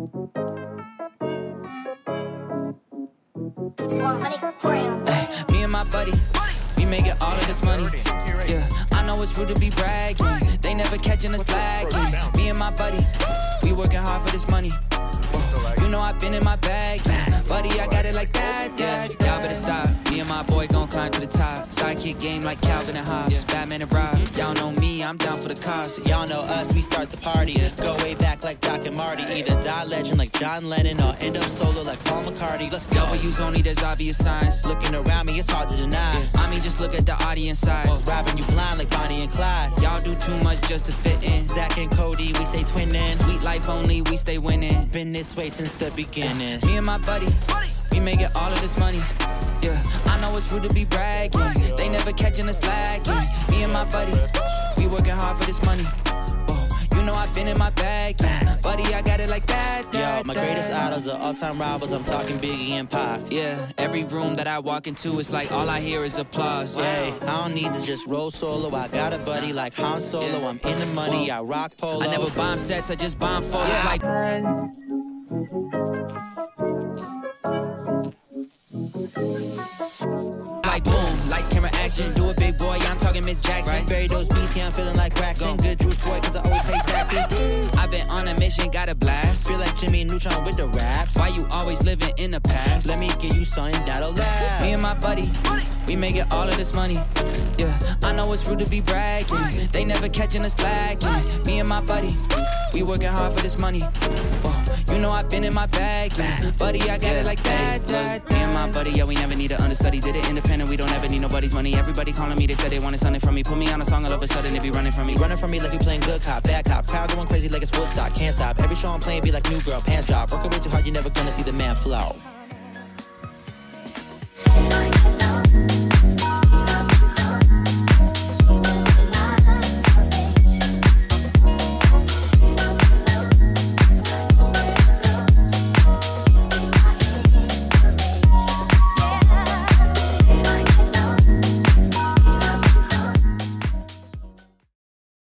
Me and my buddy, we making all of this money. Yeah, I know it's rude to be bragging. They never catching us lagging. Me and my buddy, we working hard for this money. You know I've been in my bag, yeah. Buddy, I got it like that, yeah. Y'all better stop. Me and my boy gon' climb to the top. Sidekick game like Calvin and Hobbes, Batman and Rob. Y'all know me, I'm down for the cause. Y'all know us, we start the party. Go way back like Doc and Marty. Either die legend like John Lennon or end up solo like Paul McCartney. Let's go. W's only, there's obvious signs. Looking around me, it's hard to deny. I mean, just look at the audience size. Robbing you blind like Bonnie and Clyde. Y'all do too much just to fit in. Zach and Cody, we stay twinning. Sweet life only, we stay winning. Been this way since the beginning. Me and my buddy, we making all of this money. Yeah, I know it's rude to be bragging. They never catching us lagging. Me and my buddy, we working hard for this money. You know I've been in my bag, yeah. Buddy, I got it like that. Yo, my greatest idols are all-time rivals. I'm talking Biggie and Pac. Yeah, every room that I walk into, it's like all I hear is applause. Yeah, I don't need to just roll solo. I got a buddy like Han Solo. I'm in the money, I rock polo. I never bomb sets, I just bomb photos like. Like boom, lights, camera, action. Do it, big boy, I'm talking Miss Jackson. Right? Bury those beats, yeah, I'm feeling like Braxton. Good juice boy, cause I always pay taxes. I've been on a mission, got a blast. Feel like Jimmy Neutron with the raps. Why you always living in the past? Let me give you something that'll last. Me and my buddy, we making all of this money. Yeah, I know it's rude to be bragging. They never catching us lagging. Me and my buddy, we working hard for this money. You know I've been in my bag, yeah. Buddy, I got it like that. Me and my buddy, yeah, we never need to understudy. Did it independent, we don't ever need nobody's money. Everybody calling me, they said they wanted something from me. Put me on a song, all of a sudden they be running from me. Running from me like we playing good cop, bad cop. Crowd going crazy like it's Woodstock, can't stop. Every show I'm playing be like new girl, pants drop. Working way too hard, you're never gonna see the man flow.